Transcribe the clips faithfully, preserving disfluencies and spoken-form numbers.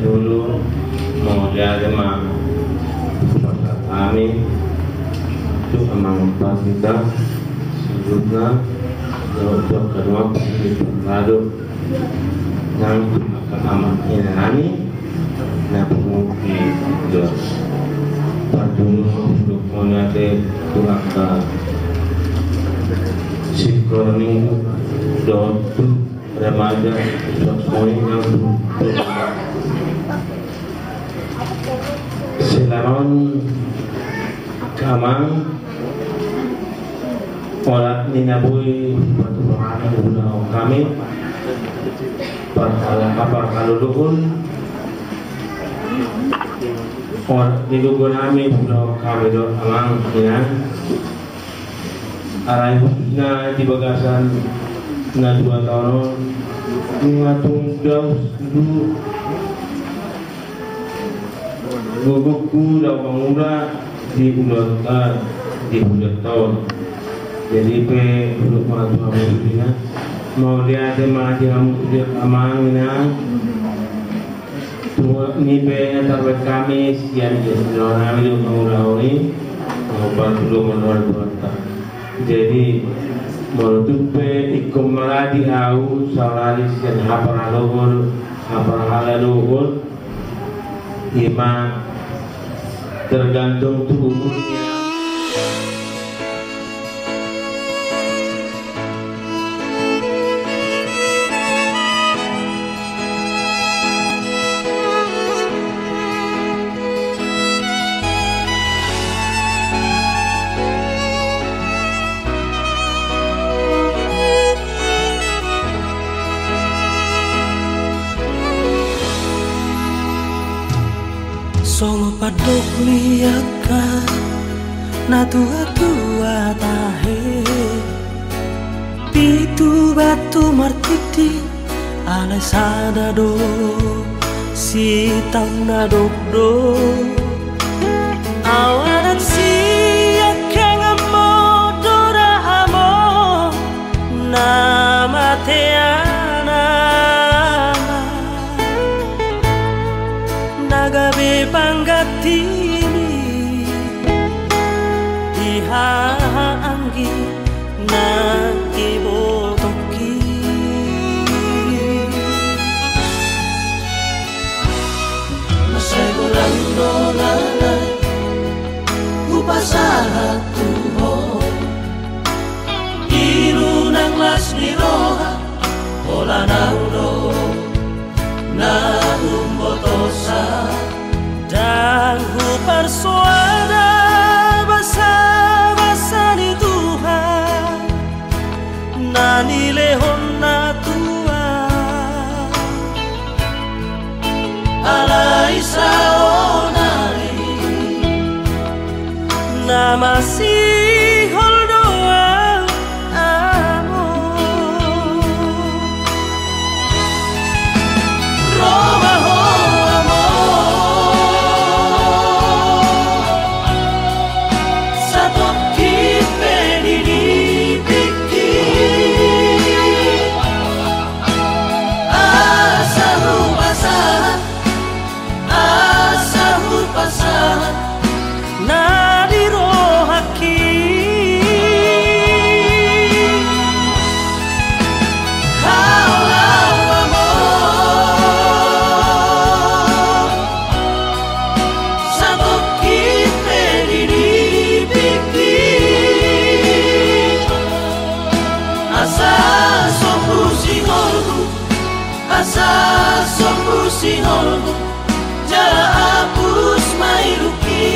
dulu mau lihat emang kami itu emang pas kita sebutnya untuk kedua lalu yang akan amat ini nah mungkin terus dulu untuk melihat kurang sikroni dotu remaja semuanya yang silaron kamang olat ninaboy batu penganan guna kami pada kapal kalulukun olat nilugun kami guna kami do amang inan aray na di bagasan na dua tahun ngatung daw dulu gugukku daw pangura di ulat di ulat tahun jadi pe untuk matu amudina mau dia ada mati amud dia amang na tua ni pe tarwet kami sekian jadi orang itu pangura ini mau bantu menolak buatan jadi menurut pe ikum maradi au salaris dan haparalugul haparalaluhul ima tergantung tuh umurnya. Solo padok liaka na tua-tua tahe pitu batu martiti ale sadado si tau na dokdo awanan si akang amo dorahamo nama teana nagabe panggatini dihaanggi na ibotoki masay bulan dolala upasaha tuho inunang las niroha ola naudo na umbotosa dan ku persuada basa-basa di Tuhan nani lehon na tua alai saonari na masih holdoa amor Roma ho asa sombu sinolgu jala hapus mailuki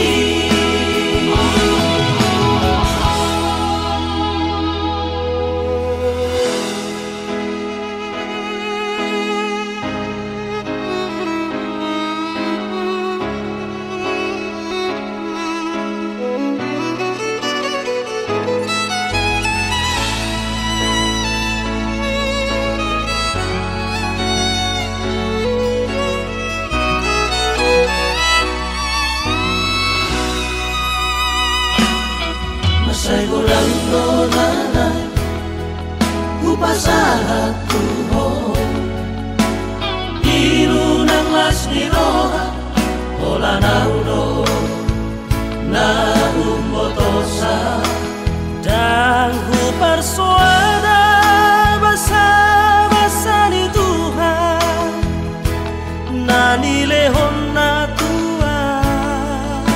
panaudo na umbotosa dan ku persuada basa-basa ni Tuhan na nilehon na Tuhan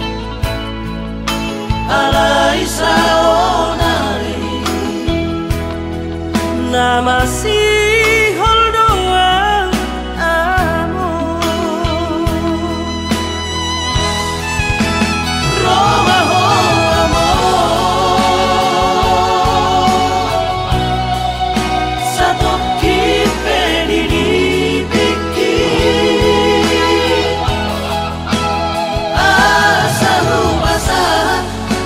alay sa onari na masihol doang amo Roma ho amo sa toki penidipiki asa hupasahan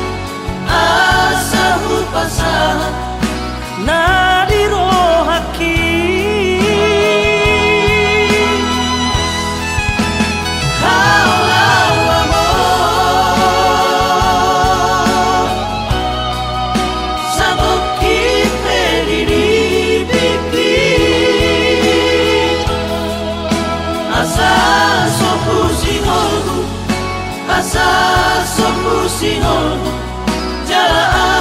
asa hupasahan na dirohaki hau hau amo sa toki penidipiki asa sopusinolku asa sopusinolku jala